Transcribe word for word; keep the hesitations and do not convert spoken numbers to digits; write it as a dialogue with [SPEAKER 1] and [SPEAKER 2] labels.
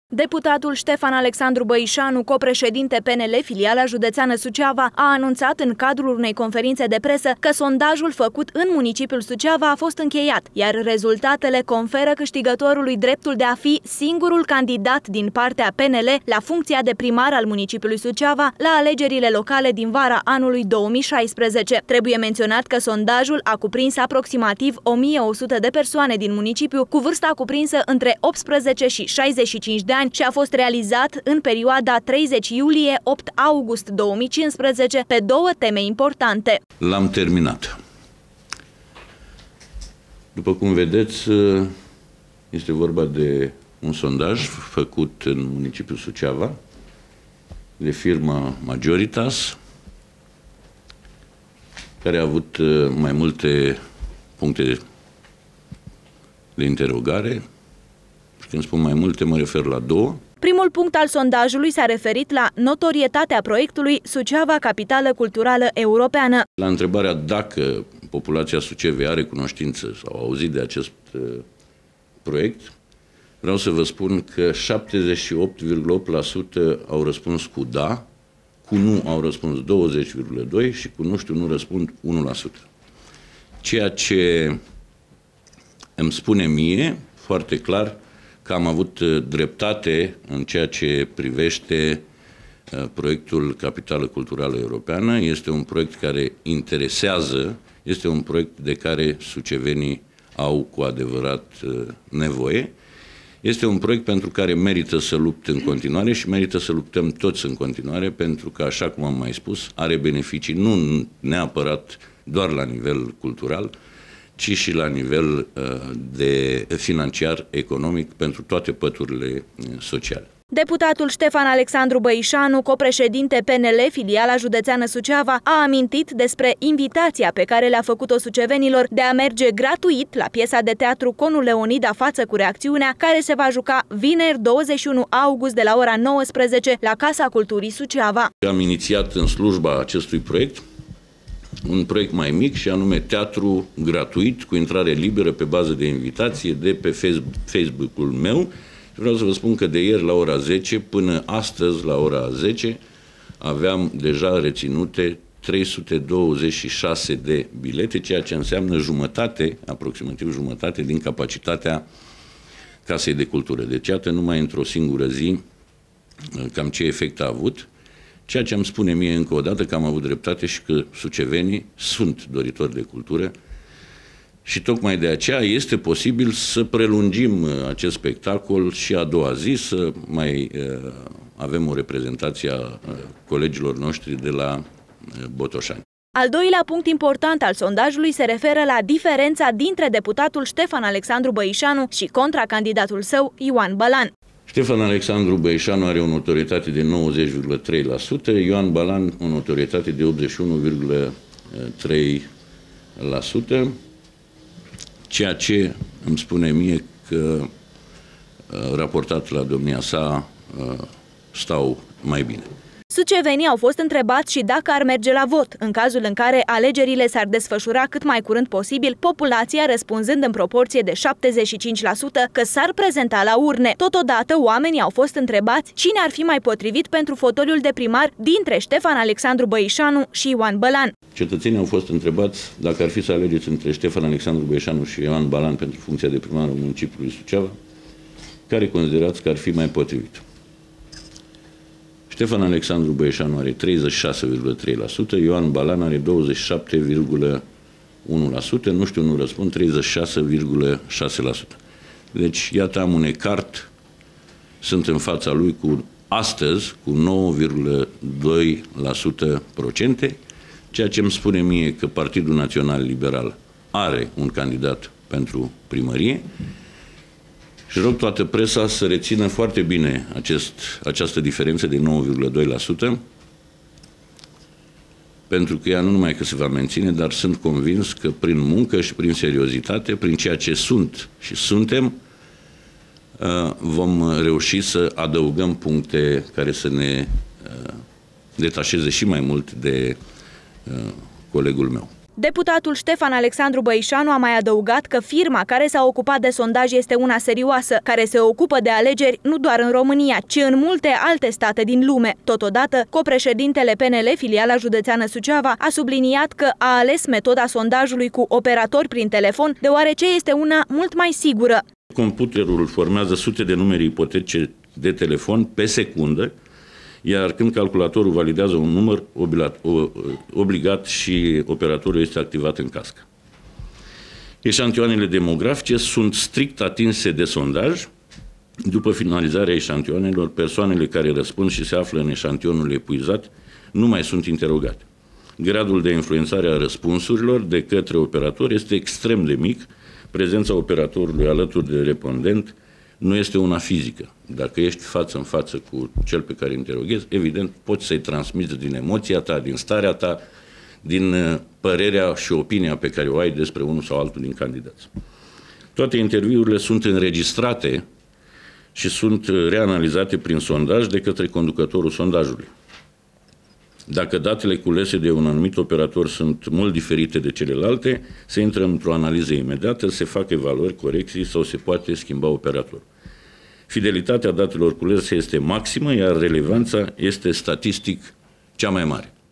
[SPEAKER 1] Deputatul Ștefan Alexandru Băișanu, copreședinte P N L, filiala județeană Suceava, a anunțat în cadrul unei conferințe de presă că sondajul făcut în municipiul Suceava a fost încheiat, iar rezultatele conferă câștigătorului dreptul de a fi singurul candidat din partea P N L la funcția de primar al municipiului Suceava la alegerile locale din vara anului două mii șaisprezece. Trebuie menționat că sondajul a cuprins aproximativ o mie o sută de persoane din municipiu, cu vârsta cuprinsă între optsprezece și șaizeci și cinci de ani, și a fost realizat în perioada treizeci iulie - opt august două mii cincisprezece pe două teme importante.
[SPEAKER 2] L-am terminat. După cum vedeți, este vorba de un sondaj făcut în municipiul Suceava de firma Majoritas, care a avut mai multe puncte de interogare. Când spun mai multe, mă refer la două.
[SPEAKER 1] Primul punct al sondajului s-a referit la notorietatea proiectului Suceava, capitală culturală europeană.
[SPEAKER 2] La întrebarea dacă populația Sucevei are cunoștință sau a auzit de acest uh, proiect, vreau să vă spun că șaptezeci și opt virgulă opt la sută au răspuns cu da, cu nu au răspuns douăzeci virgulă doi la sută și cu nu știu nu răspund unu la sută. Ceea ce îmi spune mie foarte clar că am avut dreptate în ceea ce privește proiectul Capitală Culturală Europeană. Este un proiect care interesează, este un proiect de care sucevenii au cu adevărat nevoie. Este un proiect pentru care merită să lupt în continuare și merită să luptăm toți în continuare, pentru că, așa cum am mai spus, are beneficii nu neapărat doar la nivel cultural, ci și la nivel de financiar, economic, pentru toate păturile sociale.
[SPEAKER 1] Deputatul Ștefan Alexandru Băișanu, copreședinte P N L, filiala județeană Suceava, a amintit despre invitația pe care le-a făcut-o sucevenilor de a merge gratuit la piesa de teatru Conul Leonida Față cu reacțiunea, care se va juca vineri douăzeci și unu august de la ora nouăsprezece la Casa Culturii Suceava.
[SPEAKER 2] Am inițiat în slujba acestui proiect un proiect mai mic, și anume teatru gratuit, cu intrare liberă pe bază de invitație de pe Facebook-ul meu. Vreau să vă spun că de ieri la ora zece până astăzi la ora zece aveam deja reținute trei sute douăzeci și șase de bilete, ceea ce înseamnă jumătate, aproximativ jumătate din capacitatea Casei de Cultură. Deci, iată, numai într-o singură zi cam ce efect a avut. Ceea ce îmi spune mie încă o dată că am avut dreptate și că sucevenii sunt doritori de cultură și tocmai de aceea este posibil să prelungim acest spectacol și a doua zi, să mai uh, avem o reprezentație a uh, colegilor noștri de la uh, Botoșani.
[SPEAKER 1] Al doilea punct important al sondajului se referă la diferența dintre deputatul Ștefan Alexandru Băișanu și contracandidatul său, Ioan Bălan.
[SPEAKER 2] Ștefan Alexandru Băișanu are o notorietate de nouăzeci virgulă trei la sută, Ioan Bălan o notorietate de optzeci și unu virgulă trei la sută, ceea ce îmi spune mie că, raportat la domnia sa, stau mai bine.
[SPEAKER 1] Sucevenii au fost întrebați și dacă ar merge la vot, în cazul în care alegerile s-ar desfășura cât mai curând posibil, populația răspunzând în proporție de șaptezeci și cinci la sută că s-ar prezenta la urne. Totodată, oamenii au fost întrebați cine ar fi mai potrivit pentru fotoliul de primar dintre Ștefan Alexandru Băișanu și Ioan Bălan.
[SPEAKER 2] Cetățenii au fost întrebați dacă ar fi să alegeți între Ștefan Alexandru Băișanu și Ioan Bălan pentru funcția de primar al municipiului Suceava, care considerați că ar fi mai potrivit. Ștefan Alexandru Băișanu are treizeci și șase virgulă trei la sută, Ioan Bălan are douăzeci și șapte virgulă unu la sută, nu știu, nu răspund, treizeci și șase virgulă șase la sută. Deci, iată, am un ecart, sunt în fața lui cu astăzi cu nouă virgulă doi la sută procente, ceea ce îmi spune mie că Partidul Național Liberal are un candidat pentru primărie. Și rog toată presa să rețină foarte bine acest, această diferență de nouă virgulă doi la sută, pentru că ea nu numai că se va menține, dar sunt convins că prin muncă și prin seriozitate, prin ceea ce sunt și suntem, vom reuși să adăugăm puncte care să ne detașeze și mai mult de colegul meu.
[SPEAKER 1] Deputatul Ștefan Alexandru Băișanu a mai adăugat că firma care s-a ocupat de sondaj este una serioasă, care se ocupă de alegeri nu doar în România, ci în multe alte state din lume. Totodată, copreședintele P N L, filiala județeană Suceava, a subliniat că a ales metoda sondajului cu operatori prin telefon, deoarece este una mult mai sigură.
[SPEAKER 2] Computerul formează sute de numere ipotetice de telefon pe secundă, iar când calculatorul validează un număr obligat și operatorul este activat în cască. Eșantioanele demografice sunt strict atinse de sondaj. După finalizarea eșantioanelor, persoanele care răspund și se află în eșantionul epuizat nu mai sunt interogate. Gradul de influențare a răspunsurilor de către operator este extrem de mic. Prezența operatorului alături de respondent nu este una fizică. Dacă ești față în față cu cel pe care interoghezi, evident, poți să-i transmiți din emoția ta, din starea ta, din părerea și opinia pe care o ai despre unul sau altul din candidați. Toate interviurile sunt înregistrate și sunt reanalizate prin sondaj de către conducătorul sondajului. Dacă datele culese de un anumit operator sunt mult diferite de celelalte, se intră într-o analiză imediată, se fac evaluări, corecții sau se poate schimba operatorul. Fidelitatea datelor culese este maximă, iar relevanța este statistic cea mai mare.